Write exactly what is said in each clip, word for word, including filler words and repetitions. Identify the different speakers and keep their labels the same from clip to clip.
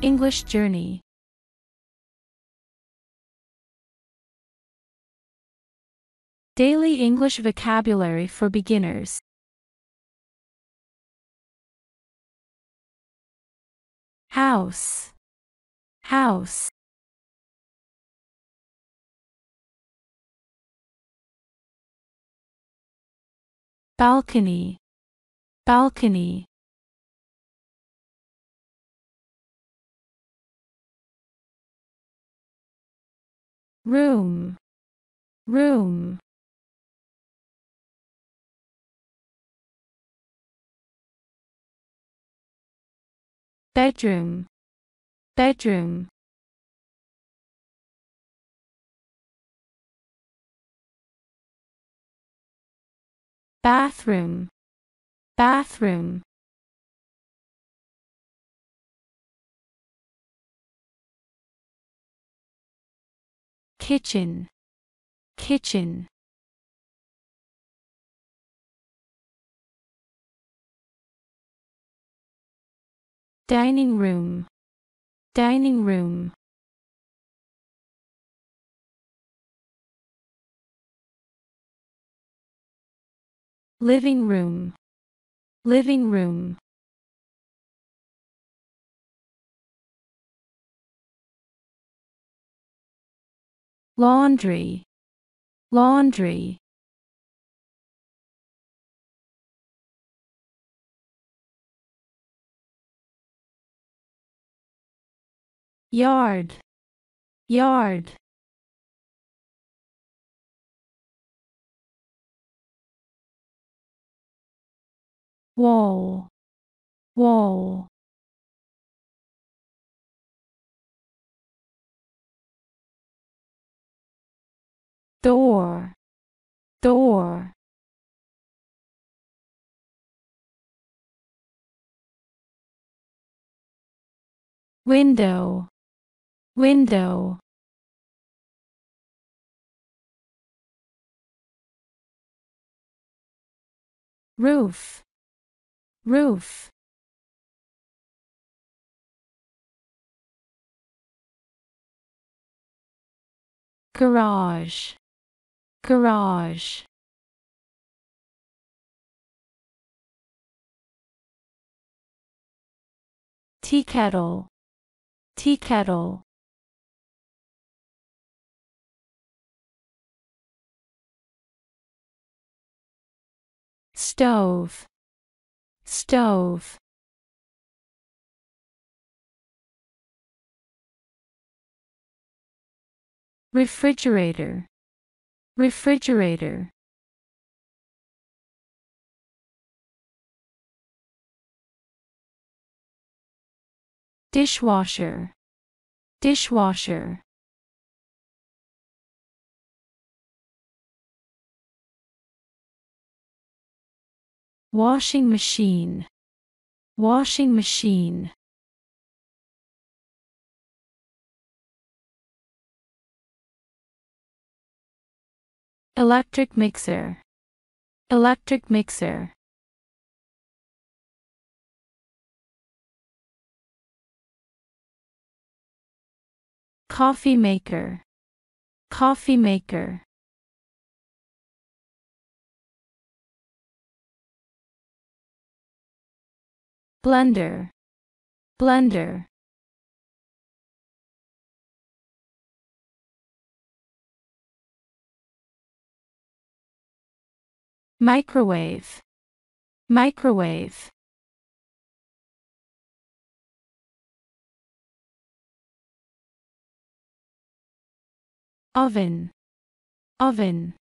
Speaker 1: English Journey. Daily English Vocabulary for Beginners. House. House. Balcony. Balcony. Room. Room. Bedroom. Bedroom. Bathroom. Bathroom. Kitchen. Kitchen. Dining room. Dining room. Living room. Living room. Laundry. Laundry. Yard. Yard. Wall. Wall. Door. Door. Window. Window. Roof. Roof. Garage. Garage. Tea kettle. Tea kettle. Stove. Stove. Refrigerator. Refrigerator. Dishwasher. Dishwasher. Washing machine. Washing machine. Electric mixer. Electric mixer. Coffee maker. Coffee maker. Blender. Blender. Microwave. Microwave. Oven. Oven.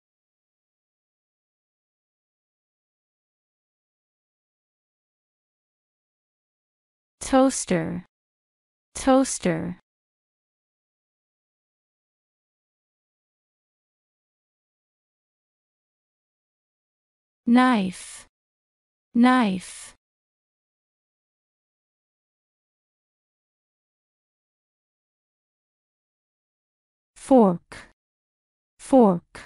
Speaker 1: Toaster. Toaster. Knife. Knife. Fork. Fork.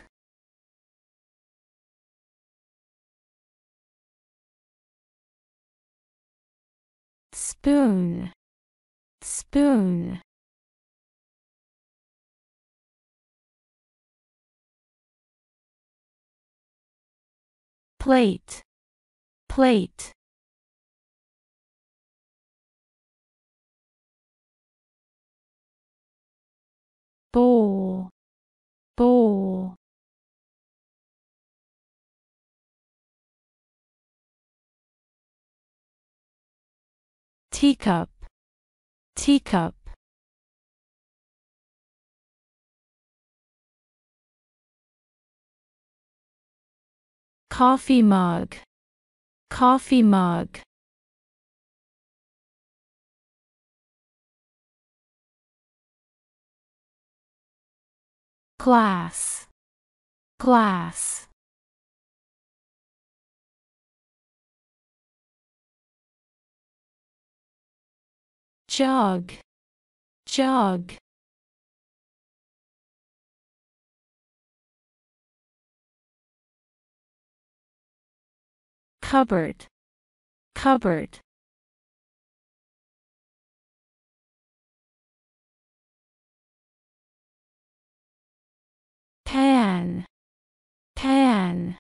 Speaker 1: Spoon. spoon, plate, plate, bowl, bowl, teacup, teacup, coffee mug, coffee mug, glass, glass, jug, jug, cupboard, cupboard, pan, pan,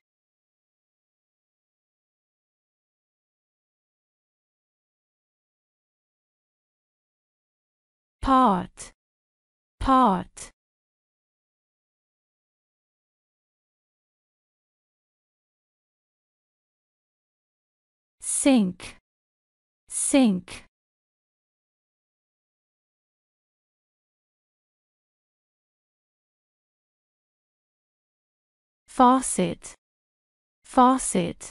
Speaker 1: pot, pot, sink, sink, faucet, faucet,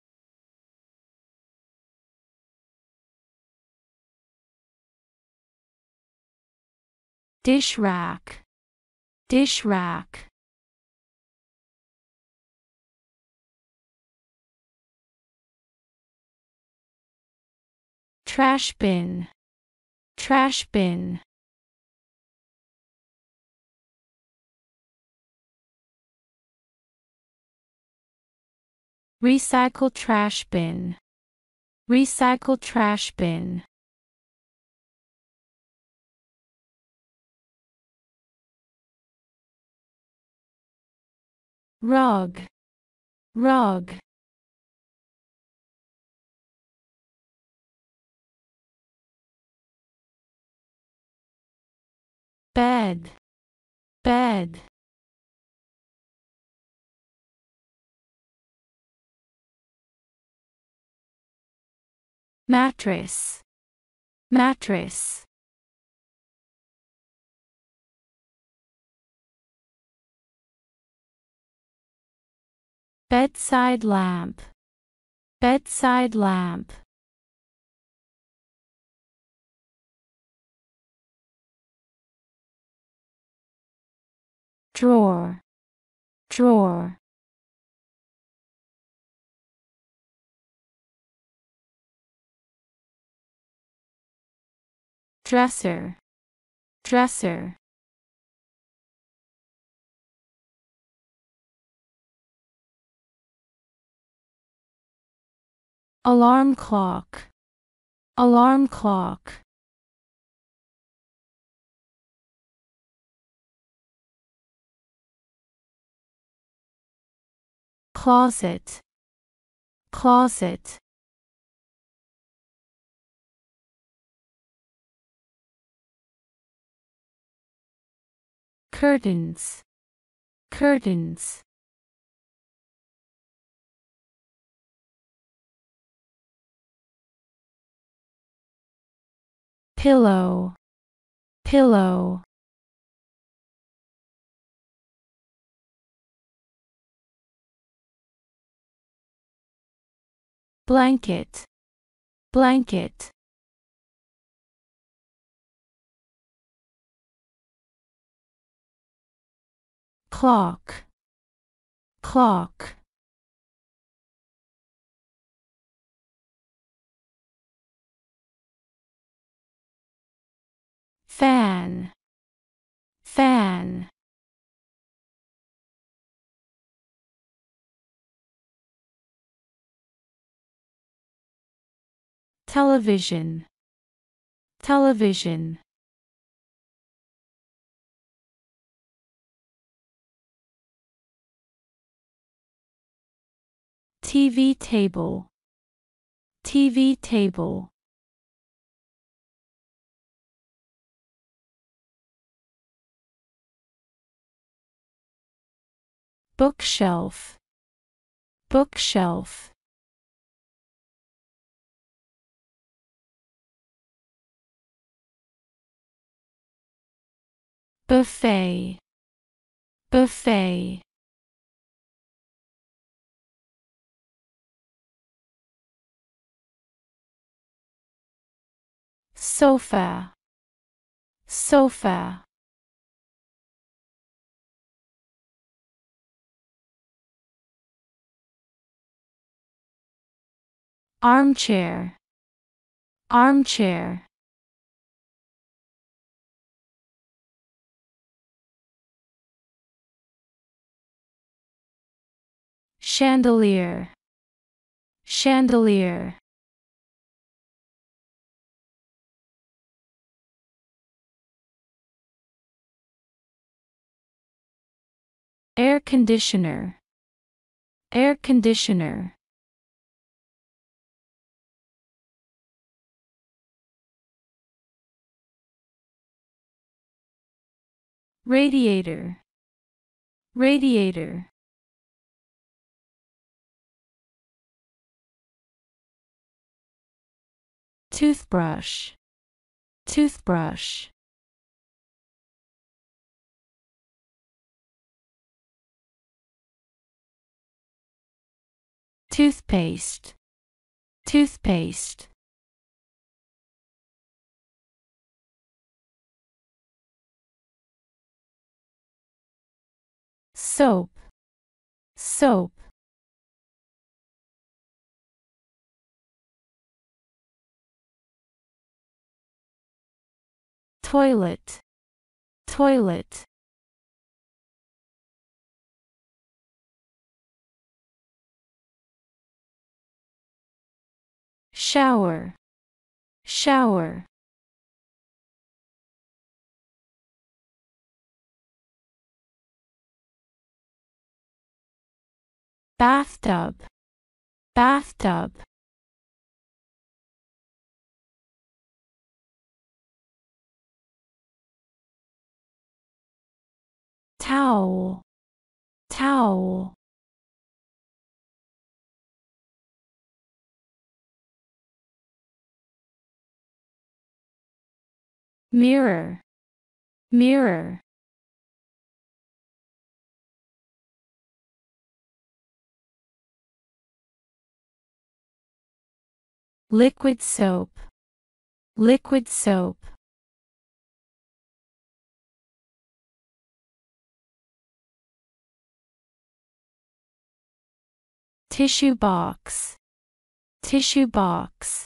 Speaker 1: dish rack, dish rack, trash bin, trash bin, recycle trash bin, recycle trash bin, rug, rug, bed, bed, mattress, mattress, bedside lamp, bedside lamp, drawer, drawer, dresser, dresser, alarm clock, alarm clock, closet, closet, curtains, curtains, pillow, pillow, blanket, blanket, clock, clock, fan, fan, television, television, T V table, T V table, bookshelf, bookshelf, buffet, buffet, sofa, sofa, armchair, armchair, chandelier, chandelier, air conditioner, air conditioner, radiator, radiator, toothbrush, toothbrush, toothpaste, toothpaste, soap, soap, toilet, toilet, shower, shower, bathtub, bathtub, towel, towel, mirror, mirror, liquid soap, liquid soap, tissue box, tissue box,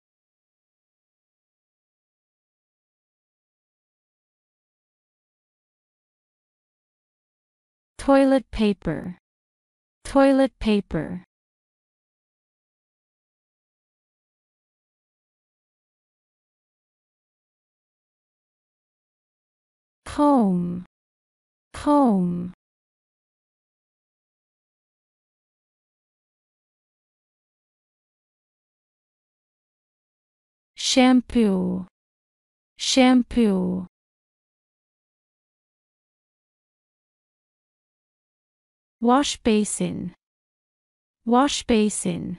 Speaker 1: toilet paper, toilet paper, comb, comb, shampoo, shampoo, wash basin, wash basin,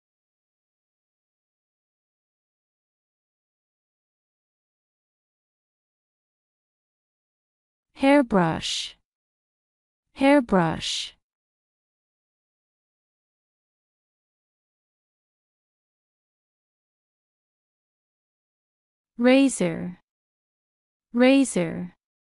Speaker 1: hairbrush, hairbrush, razor, razor,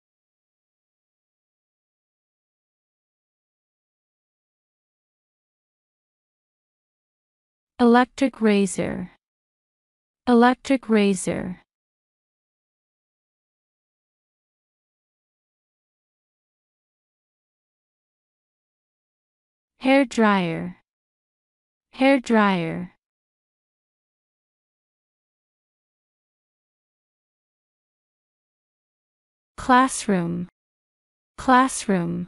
Speaker 1: electric razor, electric razor, hair dryer, hair dryer, classroom, classroom.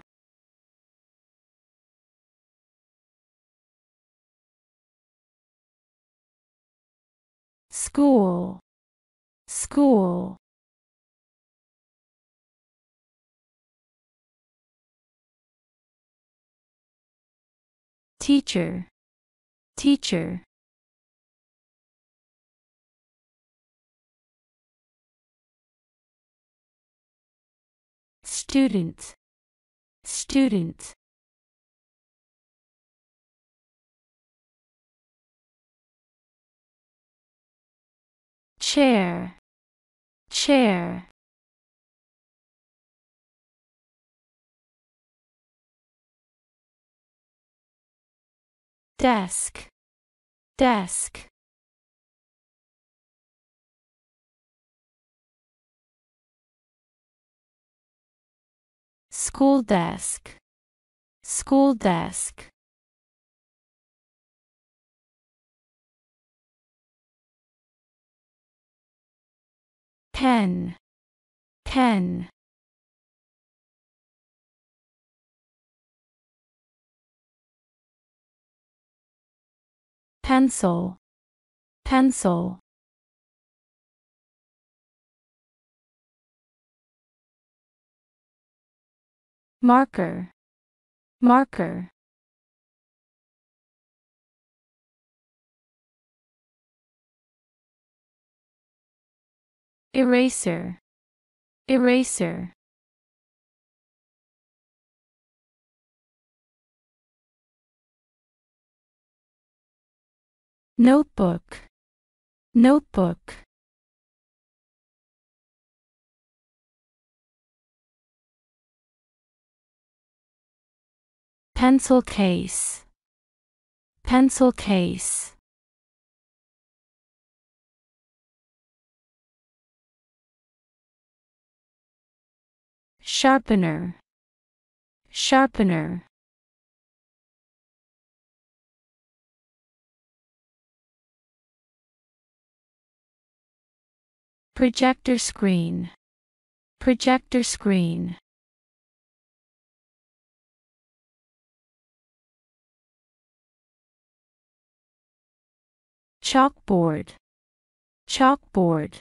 Speaker 1: School, school. Teacher, teacher. Student, student. Chair, chair. Desk, desk. School desk, school desk. Pen, pen. Pencil, pencil. Marker, marker. Eraser, eraser. Notebook, notebook. Pencil case, pencil case. Sharpener, sharpener. Projector screen, projector screen. Chalkboard, chalkboard.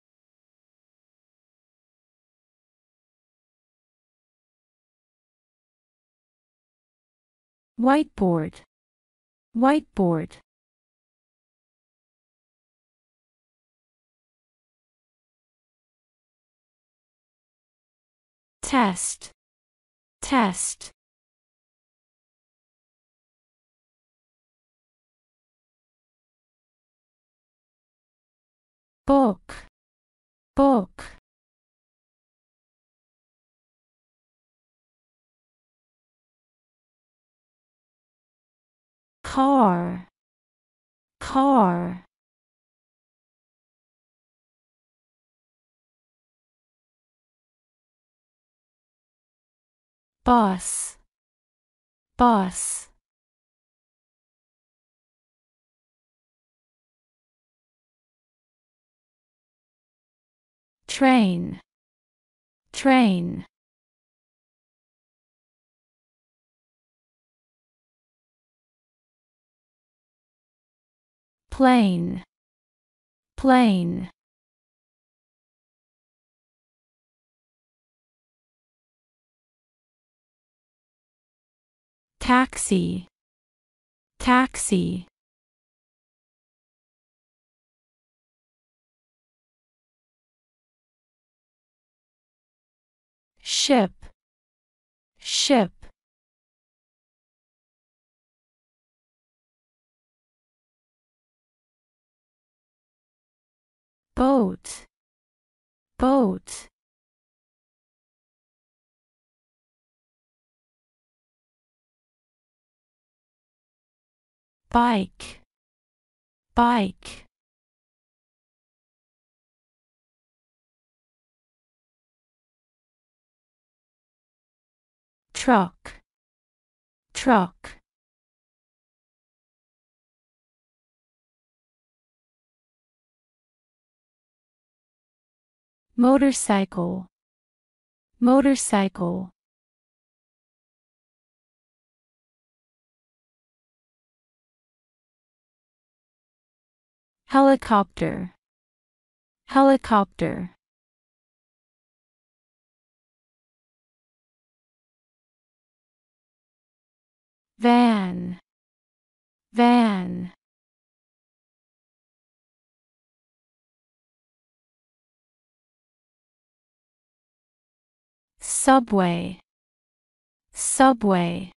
Speaker 1: Whiteboard, whiteboard. Test, test. Book, book. Car, car. Bus, bus. Train, train. Plane, plane. Taxi, taxi. Ship, ship. Boat, boat. Bike, bike. Truck, truck. Motorcycle, motorcycle, helicopter, helicopter, van, van, subway, subway,